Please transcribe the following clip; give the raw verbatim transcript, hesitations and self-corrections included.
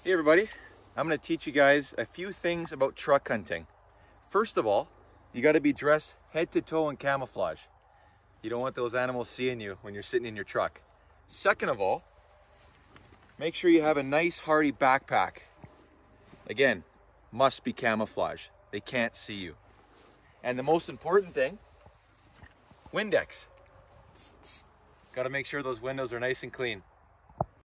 Hey everybody, I'm going to teach you guys a few things about truck hunting. First of all, you got to be dressed head to toe in camouflage. You don't want those animals seeing you when you're sitting in your truck. Second of all, make sure you have a nice hardy backpack. Again, must be camouflage. They can't see you. And the most important thing, Windex. Got to make sure those windows are nice and clean.